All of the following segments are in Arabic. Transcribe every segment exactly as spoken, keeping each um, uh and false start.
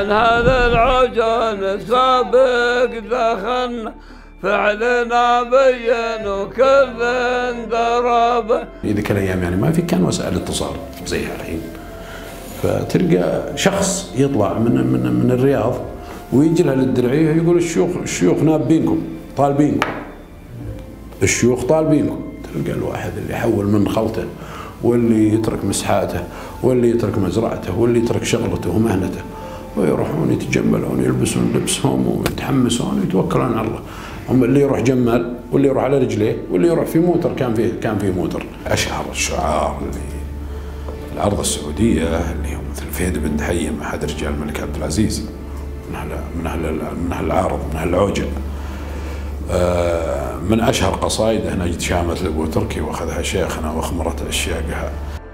من هذا العجون سابق دخلنا فعلنا بين وكل درب. ذيك الايام يعني ما في كان وسائل اتصال زيها الحين، فتلقى شخص يطلع من من من الرياض ويجي لها للدرعيه يقول الشيوخ الشيوخ نابينكم طالبينكم، الشيوخ طالبينكم. تلقى الواحد اللي يحول من خلطه واللي يترك مسحاته واللي يترك مزرعته واللي يترك شغلته ومهنته ويروحون يتجملون يلبسون لبسهم ويتحمسون ويتوكلون على الله. هم اللي يروح جمال واللي يروح على رجليه واللي يروح في موتر، كان فيه كان فيه موتر. اشهر الشعار اللي العرض السعوديه اللي هو مثل فهد بن تحيم احد رجال الملك عبد العزيز من اهل من اهل من اهل العارض من اهل العوجه. من اشهر قصائده نجد شامت لابو تركي واخذها شيخنا واخمرت اشياقها.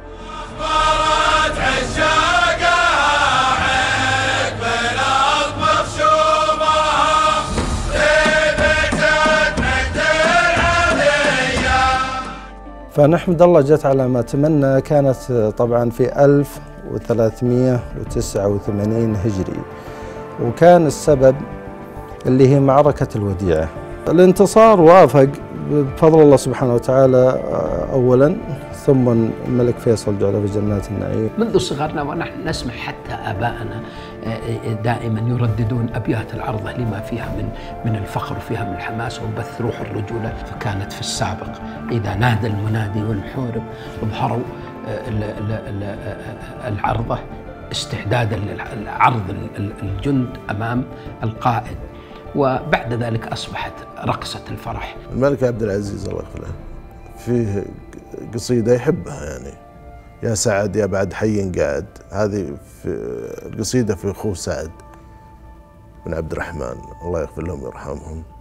فنحمد الله جت على ما تمنى. كانت طبعا في ألف وثلاثمئة وتسعة وثمانين هجري، وكان السبب اللي هي معركة الوديعة. الانتصار وافق بفضل الله سبحانه وتعالى أولا، ثم الملك فيصل جعل في جنات النعيم. منذ صغرنا ونحن نسمع حتى آباءنا دائما يرددون أبيات العرضة لما فيها من من الفخر وفيها من الحماس وبث روح الرجولة. فكانت في السابق إذا نادى المنادي والمحورب ظهروا العرضة استعدادا للعرض الجند أمام القائد، وبعد ذلك أصبحت رقصة الفرح. الملك عبد العزيز الله يغفر له فيه قصيدة يحبها، يعني يا سعد يا بعد حي قاعد. هذه في القصيدة في أخوه سعد بن عبد الرحمن الله يغفر لهم ويرحمهم.